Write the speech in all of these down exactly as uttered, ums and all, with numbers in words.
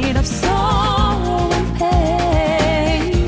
made of sorrow and pain.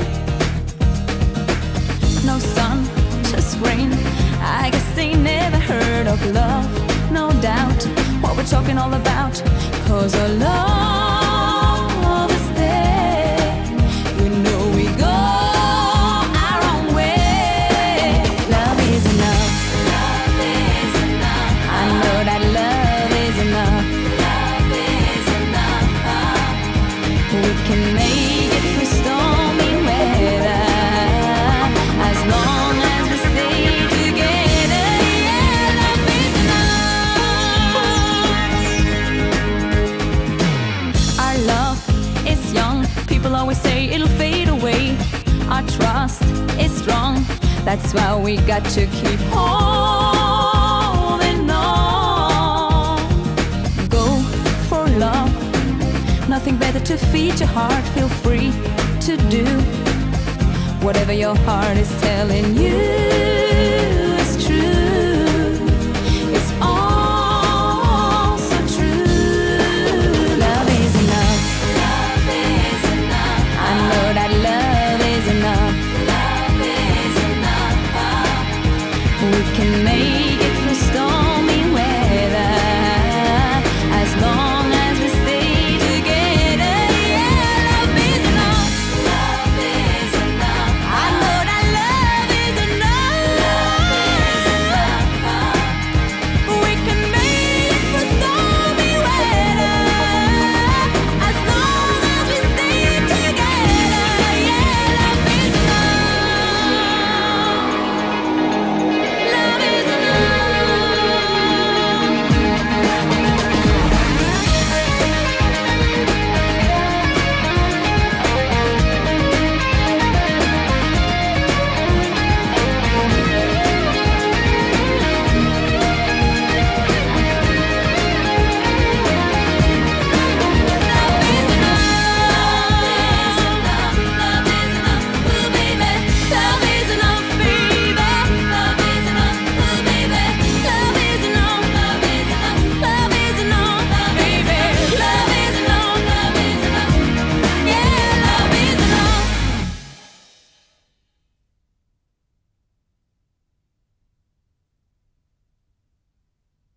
No sun, just rain. I guess they never heard of love. No doubt what we're talking all about, 'cause our love is there. You know we go our own way. Love is enough. Love is enough. I know that love is enough. Love is enough. We can make it through stormy weather as long as we stay together. Yeah, love is enough. Our love is young. People always say it'll fade away. Our trust is strong. That's why we got to keep holding on. Go for love. Nothing better to feed your heart. Feel free to do whatever your heart is telling you.